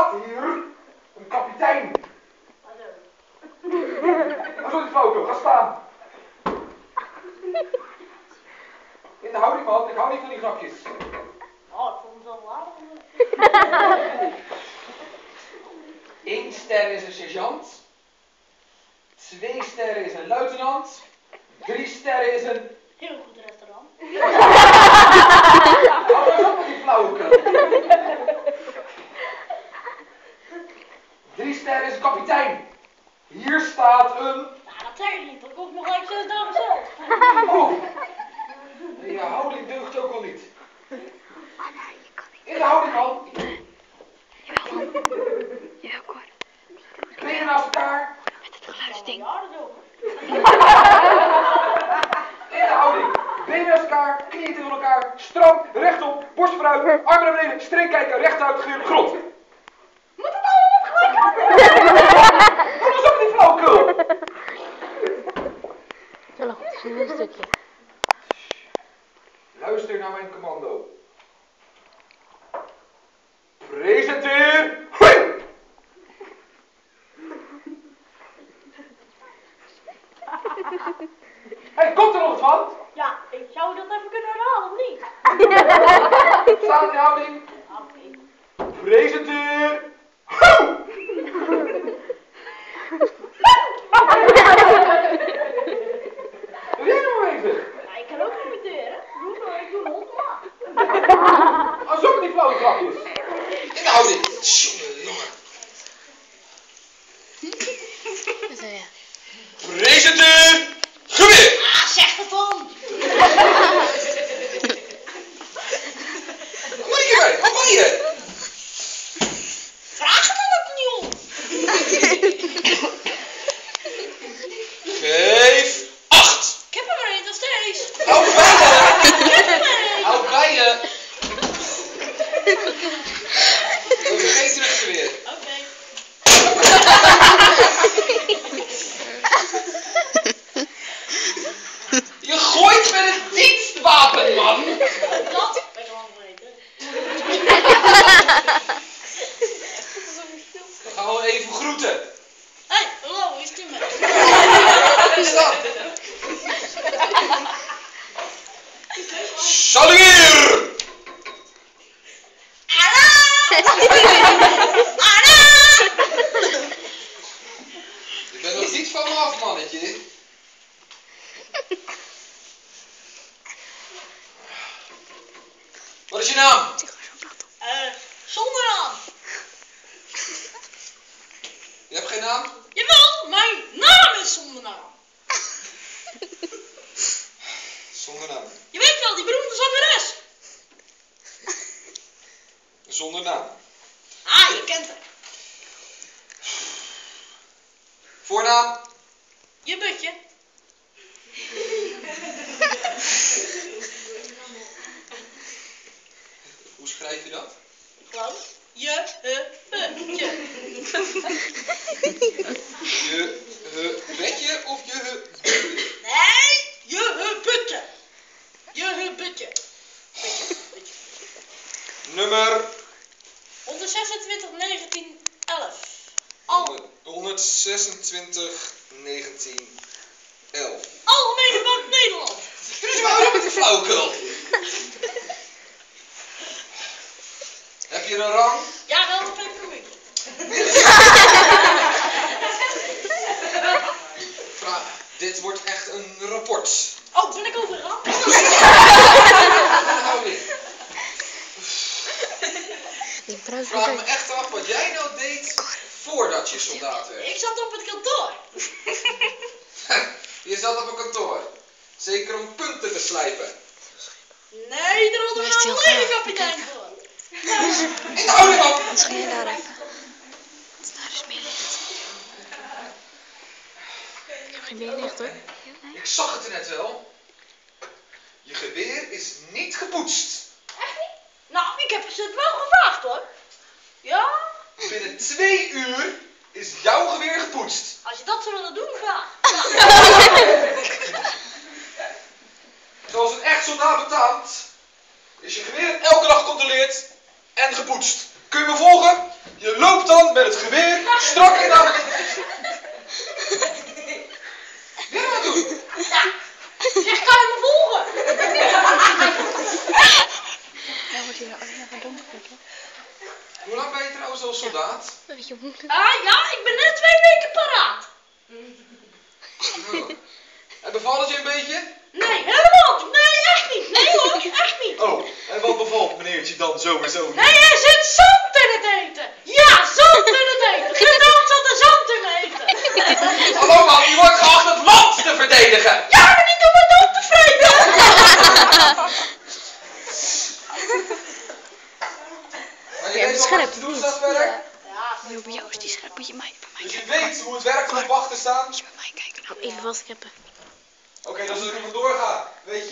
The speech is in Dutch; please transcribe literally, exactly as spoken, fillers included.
staat hier een kapitein. Waar is die foto? Ga staan. In de houding, man. Ik hou niet van die grapjes. Oh, ik vond het wel laag. Eén ster is een sergeant. Twee sterren is een luitenant. Drie sterren is een... Heel goed restaurant. Hou eens op met die flauwekul. Drie sterren is een kapitein. Hier staat een... Nou, dat zeg ik niet. Dat kost me gelijk zes dagen zelf. Oh. Je houding deugt ook al niet. In de houding, man. Ja, Cor. Benen naast elkaar. Met het geluidsding. Ja, dat is ook. In de houding. Benen naast elkaar, knieën tegen elkaar, stram, rechtop, borst vooruit, armen naar beneden, streek kijken, rechtuit, gegeven grond. Moet het allemaal gelijk hebben? Doe eens op die flauwekul. Zo goed, het is een heel stukje. Luister naar mijn commando. Presenteer. Hoi! Hey, komt er nog wat van? Ja, ik zou dat even kunnen herhalen, of niet? Staat in de houding. Oké. Presenteer. Ho! Doe jij nog maar bezig? Ja, ik kan ook imiteren. Doe maar, ik doe een hond maar. Als ook die flauwe grapjes. In de houding. Jongen, jongen. Zo ja. Presenteer. Geweer. Ah, zeg het dan. Wat ben je bij? Wat ben je? Vraag het dan ook niet om. Geef acht. Ik heb hem er niet nog steeds. Hou bij je. Ik heb hem er niet. Hou bij je. Oh, geen teruggeweer. Oké. Je gooit met een dienstwapen, man. Dat ben ik al weten. We gaan wel even groeten. Hé, hey, hallo, is Tim met? Wat is dat? Salueer! Je bent nog niet van me af, mannetje. Wat is je naam? Eh, zonder naam. Je hebt geen naam? Jawel, mijn naam is zonder naam. Zonder naam. Je weet wel, die beroemde zangeres. Zonder naam. Ah, je kent haar. Voornaam? Je butje. Hoe schrijf je dat? Gewoon. Je, he, butje. Je, he, bedje of je, he, butje? Nee, je, he, butje. Je, he, butje. Butje, butje. Nummer? honderdzesentwintig, negentien, elf. Al. honderdzesentwintig, negentien, elf. Algemene Bank Nederland. Doe eens maar op met die flauwekul. Heb je een rang? Ja, wel een pepermunt. Vraag. Dit wordt echt een rapport. Oh, ben ik overgegaan? Houding. Die bruis Vraag me echt af wat jij nou deed voordat je soldaat werd. Ik zat op het kantoor. Je zat op een kantoor. Zeker om punten te slijpen. Nee, daar hadden we Blijft nou heel een gaaf. kapitein voor. In de houding, man! Wat ga je daar even? Wat daar is meer licht. Ik heb geen meer licht hoor. Ik zag het er net wel. Je geweer is niet gepoetst. Echt niet? Nou, ik heb het wel gevraagd hoor. Ja? Binnen twee uur is jouw geweer gepoetst. Als je dat zou willen doen, graag. Zoals een echt soldaat betaamt, is je geweer elke dag gecontroleerd en gepoetst. Kun je me volgen? Je loopt dan met het geweer strak in de hand. Wil je wat doen? Ja. Zeg, kan je me volgen? Ja, wordt hier alleen maar donker, toch? Hoe lang ben je trouwens al soldaat? Dat je moeilijk. Ah ja, ik ben net twee weken paraat. Oh. En bevalt het je een beetje? Nee, helemaal niet. Nee, echt niet. Nee hoor, echt niet. Oh, en wat bevalt meneertje dan zo en zo? Nee, er zit zand in het eten. Ja, zand in het eten. Gedaan zat er zand in het eten. Hallo man, je wordt geacht het land te verdedigen. Ja, maar niet om het op te vreten. Maar je Ja, weet wel scherp, wat je te doen niet. staat verder? Ja, Jo, bij jou is die scherp. Moet je mij, bij mij Dus je kijken. weet hoe het werkt om op wacht te staan? Moet je bij mij kijken. Nou, even vastknippen. Oké, dus als ik er vandoor ga, weet je